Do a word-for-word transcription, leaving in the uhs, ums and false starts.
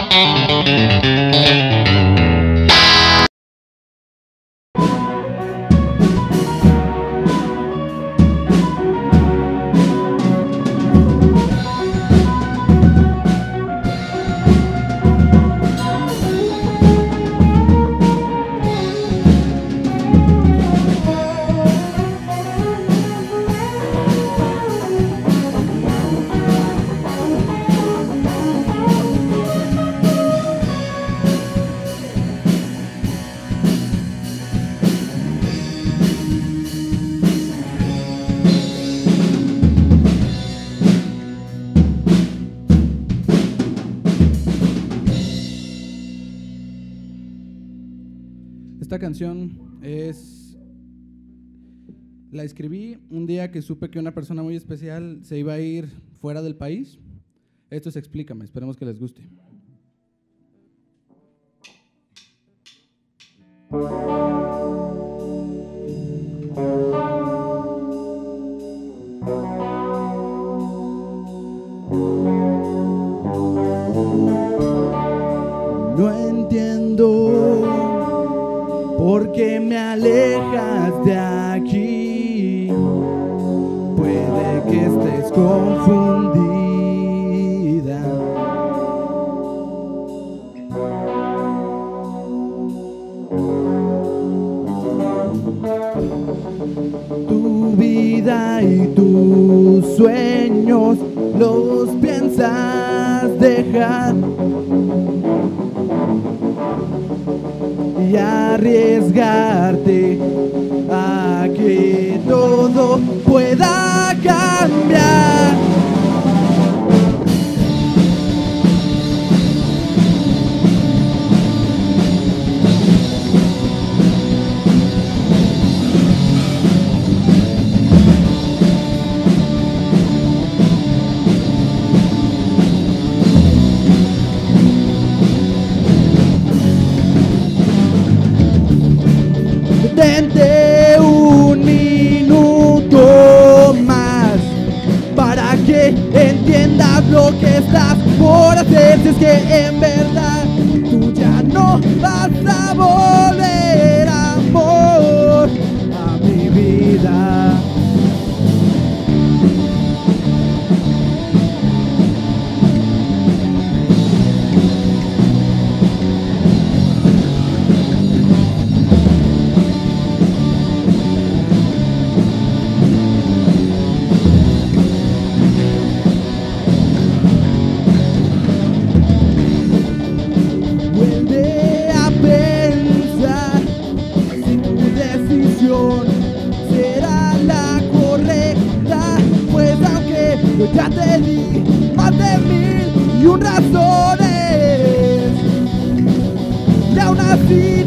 Esta canción es, la escribí un día que supe que una persona muy especial se iba a ir fuera del país. Esto es Explícame, esperemos que les guste. No entiendo por qué me alejas de aquí. Puede que estés confundida. Tu vida y tus sueños los piensas dejar y arriesgarte a que todo pueda cambiar. Detente un minuto más para que entiendas lo que estás por hacer. Si es que en verdad tú ya no vas a volver, amor, a mi vida. Será la correcta, pues aunque yo ya te di más de mil y un razones, y aún así